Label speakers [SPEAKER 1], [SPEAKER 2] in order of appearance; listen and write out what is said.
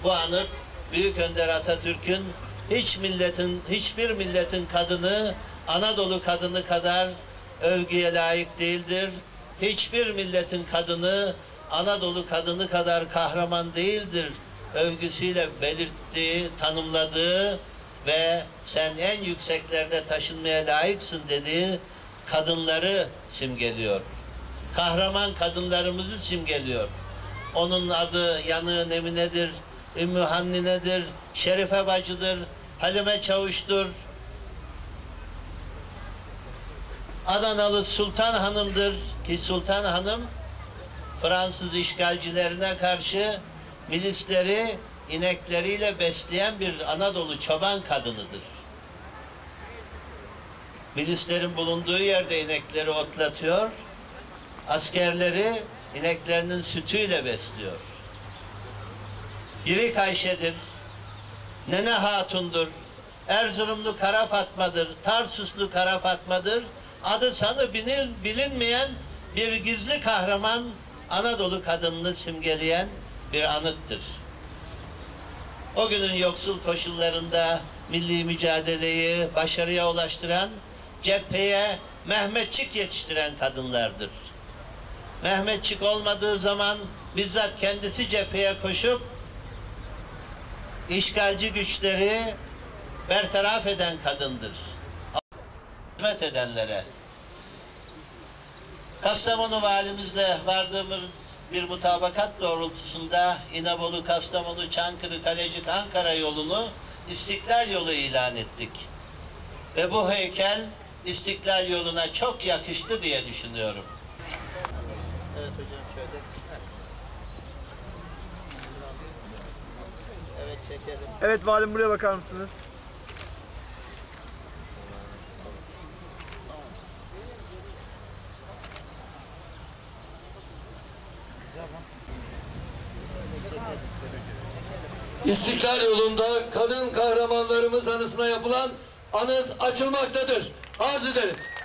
[SPEAKER 1] Bu anıt Büyük Önder Atatürk'ün hiçbir milletin kadını Anadolu kadını kadar övgüye layık değildir. Hiçbir milletin kadını Anadolu kadını kadar kahraman değildir övgüsüyle belirttiği, tanımladığı ve sen en yükseklerde taşınmaya layıksın dediği kadınları simgeliyor. Kahraman kadınlarımızı simgeliyor. Onun adı Yanığı Emine'dir, Ümmü Hannine'dir, Şerife Bacı'dır, Halime Çavuş'tur, Adanalı Sultan Hanım'dır ki Sultan Hanım Fransız işgalcilerine karşı milisleri inekleriyle besleyen bir Anadolu çoban kadınıdır. Milislerin bulunduğu yerde inekleri otlatıyor, askerleri ineklerinin sütüyle besliyor. Girik Ayşe'dir, Nene Hatun'dur, Erzurumlu Kara Fatma'dır, Tarsuslu Kara Fatma'dır. Adı sanı bilinmeyen bir gizli kahraman Anadolu kadınını simgeleyen bir anıttır. O günün yoksul koşullarında milli mücadeleyi başarıya ulaştıran, cepheye Mehmetçik yetiştiren kadınlardır. Mehmetçik olmadığı zaman bizzat kendisi cepheye koşup işgalci güçleri bertaraf eden kadındır. Hizmet edenlere. Kastamonu valimizle vardığımız bir mutabakat doğrultusunda İnebolu, Kastamonu, Çankırı, Kalecik, Ankara yolunu İstiklal Yolu ilan ettik. Ve bu heykel İstiklal Yolu'na çok yakıştı diye düşünüyorum. Evet hocam şöyle. Evet çekelim.
[SPEAKER 2] Evet valim buraya bakar mısınız?
[SPEAKER 3] İstiklal yolunda kadın kahramanlarımız anısına yapılan anıt açılmaktadır. Arz ederim.